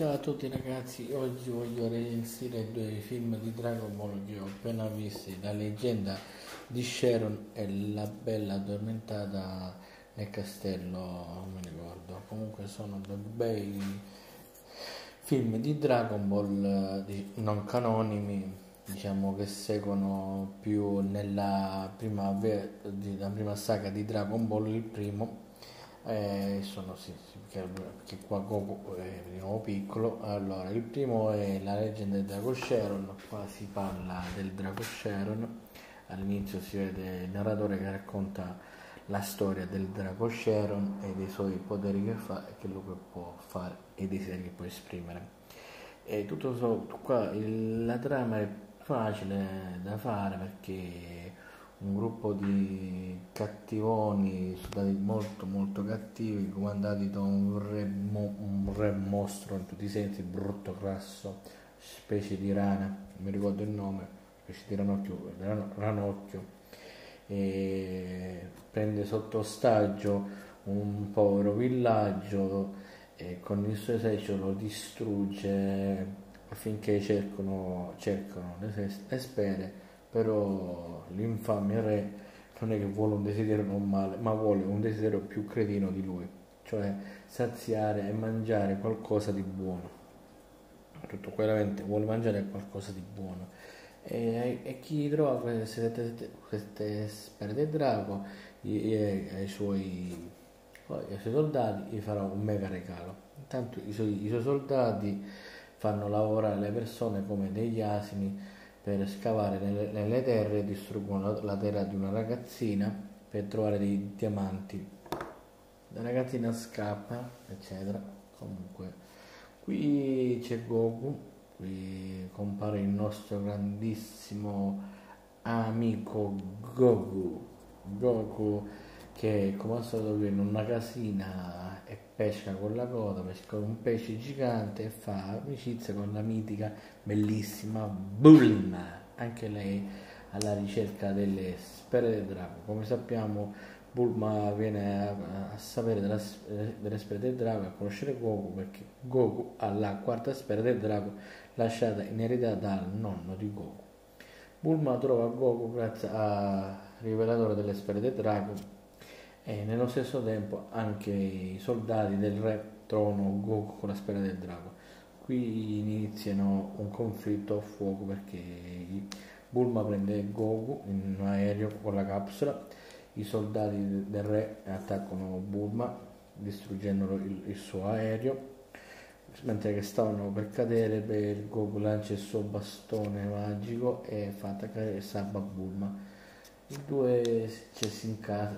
Ciao a tutti ragazzi, oggi voglio recensire due film di Dragon Ball che ho appena visti, La leggenda di Sharon e La bella addormentata nel castello, non mi ricordo. Comunque sono due bei film di Dragon Ball non canonici, diciamo che seguono più nella la prima saga di Dragon Ball, il primo. Sono sì, perché qua Goku è di nuovo piccolo. Allora, il primo è La leggenda del Drago Sharon. Qua si parla del Drago Sharon. All'inizio si vede il narratore che racconta la storia del Drago Sharon e dei suoi poteri che fa e che lui può fare e i desideri che può esprimere. E tutto qua la trama è facile da fare perché un gruppo di cattivoni, soldati molto molto cattivi, comandati da un re mostro in tutti i sensi, brutto, grasso, specie di rana, non mi ricordo il nome, specie di ranocchio, e prende sotto ostaggio un povero villaggio e con il suo esercito lo distrugge affinché cercano le spere. Però l'infame re non è che vuole un desiderio normale, ma vuole un desiderio più cretino di lui, cioè saziare e mangiare qualcosa di buono. Tutto chiaramente vuole mangiare qualcosa di buono. E chi trova queste spere del drago ai suoi soldati gli farà un mega regalo. Intanto i suoi soldati fanno lavorare le persone come degli asini per scavare nelle terre e distruggono la terra di una ragazzina per trovare dei diamanti. La ragazzina scappa, eccetera. Comunque, qui c'è Goku, qui compare il nostro grandissimo amico Goku. Goku che come al solito vive in una casina e pesca con la coda, pesca un pesce gigante e fa amicizia con la mitica, bellissima Bulma, anche lei alla ricerca delle sfere del drago. Come sappiamo Bulma viene a sapere delle sfere del drago, a conoscere Goku perché Goku ha la quarta sfera del drago lasciata in eredità dal nonno di Goku. Bulma trova Goku grazie al rivelatore delle sfere del drago e nello stesso tempo anche i soldati del re trovano Goku con la sfera del drago. Qui iniziano un conflitto a fuoco perché Bulma prende Goku in un aereo con la capsula, i soldati del re attaccano Bulma distruggendo il suo aereo, mentre che stavano per cadere Goku lancia il suo bastone magico e fa attaccare e salva Bulma. I due si incasa,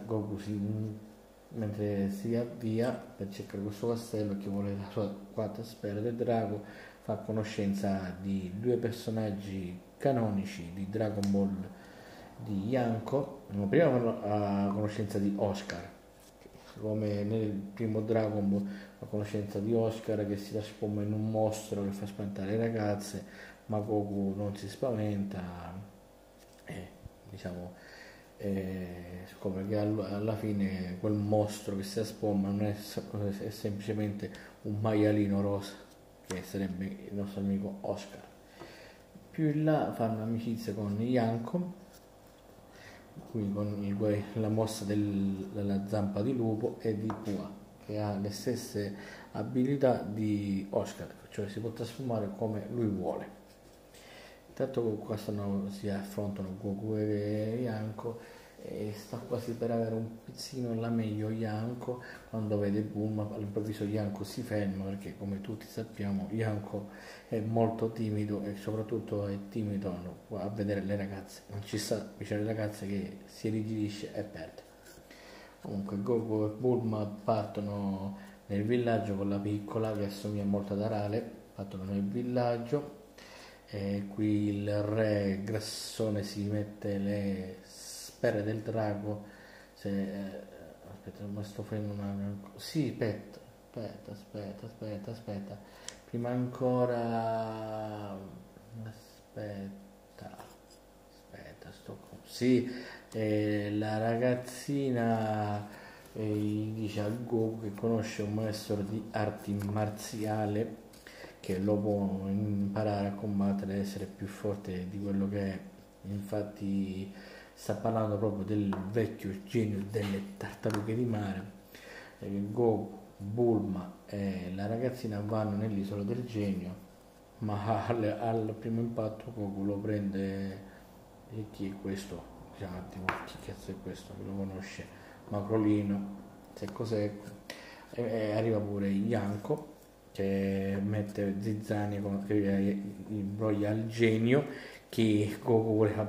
mentre si avvia per cercare questo castello che vuole la sua quarta sfera del drago, fa conoscenza di due personaggi canonici di Dragon Ball di Yamcha. Prima fa conoscenza di Oscar, come nel primo Dragon Ball fa conoscenza di Oscar che si trasforma in un mostro che fa spaventare le ragazze, ma Goku non si spaventa e diciamo scopre che alla fine quel mostro che si trasforma non è semplicemente un maialino rosa che sarebbe il nostro amico Oscar. Più in là fanno amicizia con Yanko, qui con la mossa della zampa di lupo, e di Pua che ha le stesse abilità di Oscar, cioè si può trasformare come lui vuole. Intanto qua si affrontano Goku e Yanko e sta quasi per avere un pizzino la meglio Yanko quando vede Bulma. All'improvviso Yanko si ferma perché come tutti sappiamo Yanko è molto timido e soprattutto è timido a vedere le ragazze, non ci sta vicino alle ragazze che si irrigidisce e perde. Comunque Goku e Bulma partono nel villaggio con la piccola che assomiglia molto ad Arale, partono nel villaggio. E qui il re grassone si mette le sfere del drago. Aspetta, ma sto facendo sì, aspetta, prima ancora sì, la ragazzina dice a Goku che conosce un maestro di arti marziali che lo può imparare a combattere, essere più forte di quello che è. Infatti sta parlando proprio del vecchio genio delle tartarughe di mare. Goku, Bulma e la ragazzina vanno nell'isola del genio, ma al primo impatto Goku lo prende. E chi è questo? Diciamo un attimo, chi cazzo è questo? Che lo conosce? Macrolino, secco secco. E arriva pure Yanko che mette zizzani che imbroglia il genio, che Goku voleva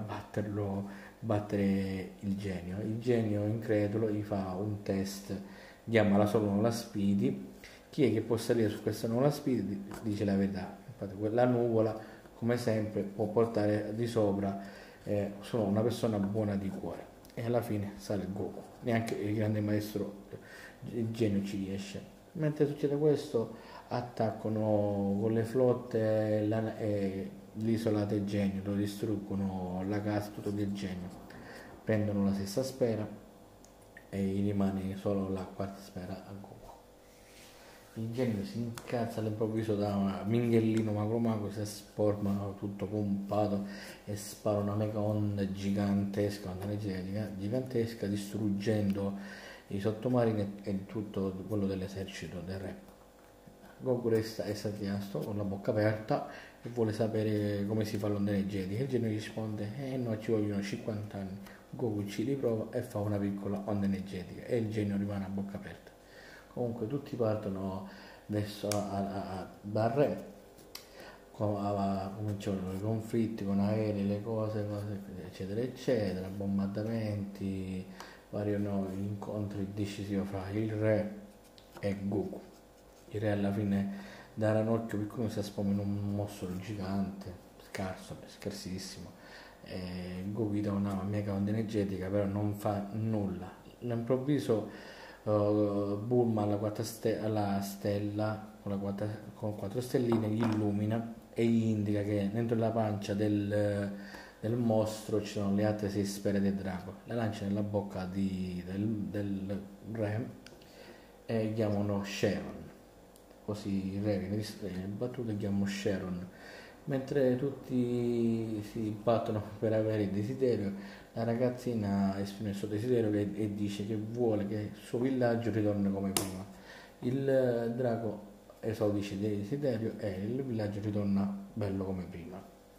battere il genio. Il genio incredulo gli fa un test, chiama la sua nuvola Speedy. Chi è che può salire su questa nuvola Speedy? Dice la verità. Infatti quella nuvola, come sempre, può portare di sopra solo una persona buona di cuore. E alla fine sale Goku. Neanche il grande maestro il genio ci riesce. Mentre succede questo, attaccano con le flotte l'isola del genio, lo distruggono, la casa, tutto del genio, prendono la sesta sfera e gli rimane solo la quarta sfera a Goku. Il genio si incazza all'improvviso da un minghellino macro si sporma tutto pompato e spara una mega onda gigantesca, una energia gigantesca, distruggendo i sottomarini e tutto quello dell'esercito del re. Goku resta esastinato con la bocca aperta e vuole sapere come si fa l'onda energetica. Il genio risponde: no, ci vogliono 50 anni. Goku ci riprova e fa una piccola onda energetica e il genio rimane a bocca aperta. Comunque tutti partono verso dal re, cominciano i conflitti con aerei, le cose eccetera eccetera, bombardamenti, vari incontri decisivi fra il re e Goku. Il re alla fine da ranocchio piccolo si trasforma in un mostro gigante, scarsissimo. Goku gli dà una mega onda energetica, però non fa nulla. All'improvviso Bulma alla stella con 4 stelline gli illumina e gli indica che dentro la pancia del mostro ci sono le altre 6 sfere del drago. La lancia nella bocca del re e chiamano Sharon. Così il re viene battuto e chiamano Sharon. Mentre tutti si battono per avere il desiderio, la ragazzina esprime il suo desiderio e dice che vuole che il suo villaggio ritorni come prima. Il drago esaudisce il desiderio e il villaggio ritorna bello come prima.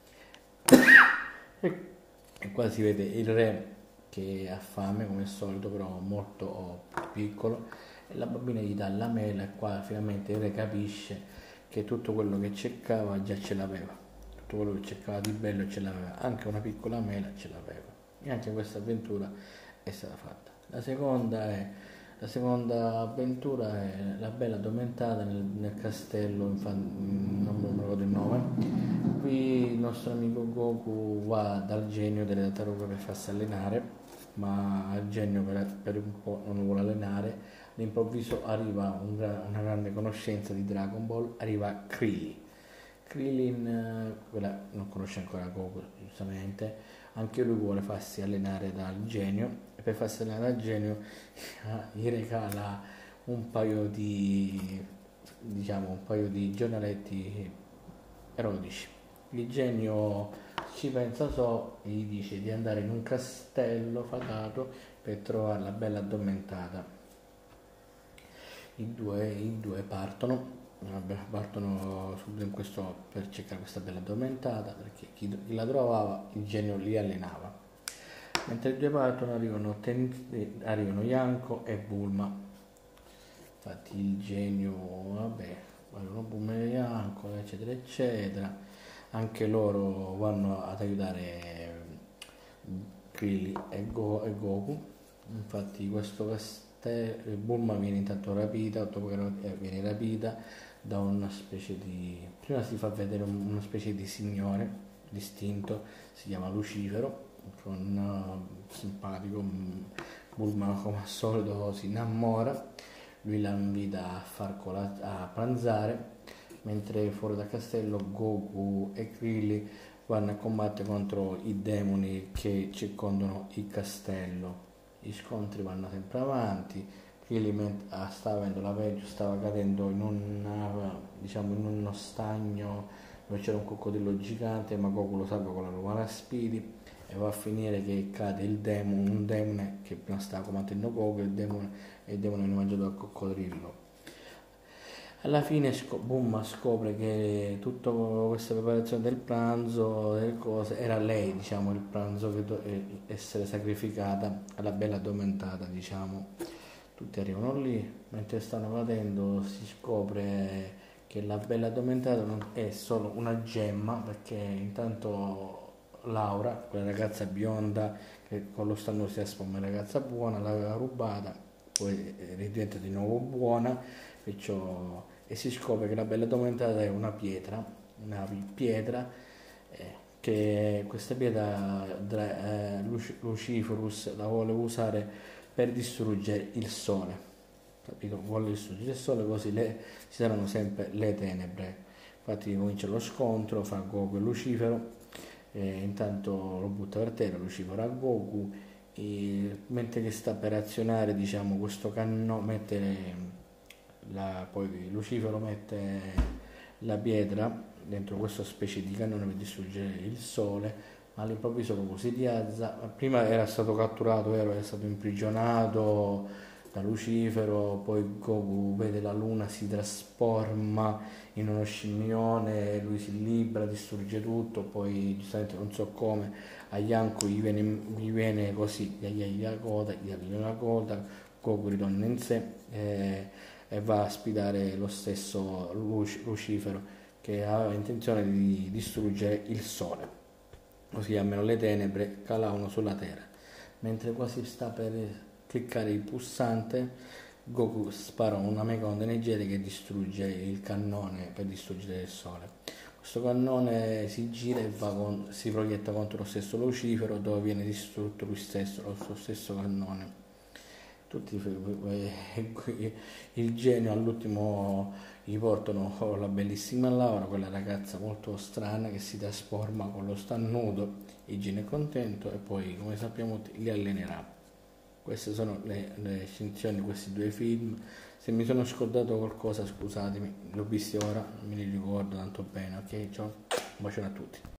E qua si vede il re che ha fame come al solito, però molto piccolo, e la bambina gli dà la mela e qua finalmente il re capisce che tutto quello che cercava già ce l'aveva, tutto quello che cercava di bello ce l'aveva, anche una piccola mela ce l'aveva, e anche questa avventura è stata fatta. La seconda avventura è la bella addormentata nel castello, non mi ricordo il nome. Qui il nostro amico Goku va dal genio delle tartarughe per farsi allenare, ma il genio per un po' non lo vuole allenare. All'improvviso arriva una grande conoscenza di Dragon Ball, arriva Krillin, quella non conosce ancora Goku giustamente, anche lui vuole farsi allenare dal genio e per farsi allenare dal genio gli regala un paio di giornaletti erotici. Il genio ci pensa e gli dice di andare in un castello fatato per trovare la bella addormentata. I due partono subito in questo per cercare questa bella addormentata, perché chi la trovava il genio li allenava. Mentre i due partono arrivano Yanko e Bulma. Infatti il genio vogliono Bulma e Yanko eccetera eccetera, anche loro vanno ad aiutare Krillin e Goku. Infatti questo Bulma viene intanto rapita, dopo che viene rapita da una specie di... prima si fa vedere una specie di signore distinto, si chiama Lucifero, simpatico. Bulma come al solito si innamora, lui la invita a pranzare, mentre fuori dal castello Goku e Krillin vanno a combattere contro i demoni che circondano il castello. Gli scontri vanno sempre avanti, stava avendo la peggio, stava cadendo diciamo, in uno stagno dove c'era un coccodrillo gigante, ma Goku lo salva con la Lumara Spiri e va a finire che cade un demone che prima stava combattendo Goku e il demone viene mangiato dal coccodrillo. Alla fine Bulma scopre che tutta questa preparazione del pranzo, delle cose, era lei, diciamo, il pranzo che doveva essere sacrificata alla bella addormentata, diciamo. Tutti arrivano lì, mentre stanno cadendo si scopre che la bella addormentata non è solo una gemma, perché intanto Laura, quella ragazza bionda che con lo stanno si trasforma in ragazza buona, l'aveva rubata, poi ridiventa di nuovo buona, perciò, e si scopre che la bella addormentata è una pietra, che questa pietra Luciferus la vuole usare per distruggere il sole, capito? Vuole distruggere il sole così ci saranno sempre le tenebre. Infatti comincia lo scontro fra Goku e Lucifero, intanto lo butta per terra Lucifero a Goku, mentre che sta per azionare, diciamo, questo cannone, poi Lucifero mette la pietra dentro questa specie di cannone per distruggere il sole, ma all'improvviso Goku si rialza. Prima era stato catturato, era stato imprigionato da Lucifero, poi Goku vede la luna, si trasforma in uno scimmione, lui si libera, distrugge tutto, poi giustamente non so come a Yanko gli viene così, gli dà la coda, Goku ritorna in sé e va a sfidare lo stesso Lucifero che aveva intenzione di distruggere il sole, così almeno le tenebre calavano sulla terra. Mentre quasi sta per cliccare il pulsante, Goku spara una mega onda energetica che distrugge il cannone per distruggere il sole. Questo cannone si gira e si proietta contro lo stesso Lucifero, dove viene distrutto lui stesso, lo suo stesso cannone. Il genio all'ultimo gli portano la bellissima Laura, quella ragazza molto strana che si trasforma con lo stannuto, il genio è contento e poi, come sappiamo, li allenerà. Queste sono le recensioni di questi due film. Se mi sono scordato qualcosa scusatemi, l'ho visti ora, non me li ricordo tanto bene, ok? Ciao, un bacione a tutti.